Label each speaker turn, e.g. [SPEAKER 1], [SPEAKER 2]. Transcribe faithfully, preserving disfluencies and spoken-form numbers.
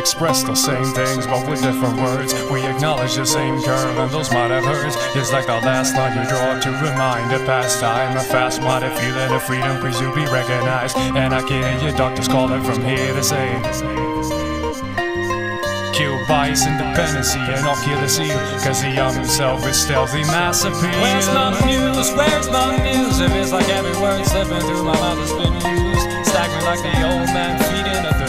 [SPEAKER 1] express the same things, but with different words. We acknowledge the same curve, and those might have hurts. It's like the last line you draw to remind a past time. A fast-minded feeling of freedom, please you be recognized. And I can hear your doctors calling from here to say, kill bias, independency, and I'll kill the seal, cause the young himself is stealthy mass appeal.
[SPEAKER 2] Where's my muse? Where's my muse? If it's like every word slipping through my mouth has been used, staggering like the old man feeding a third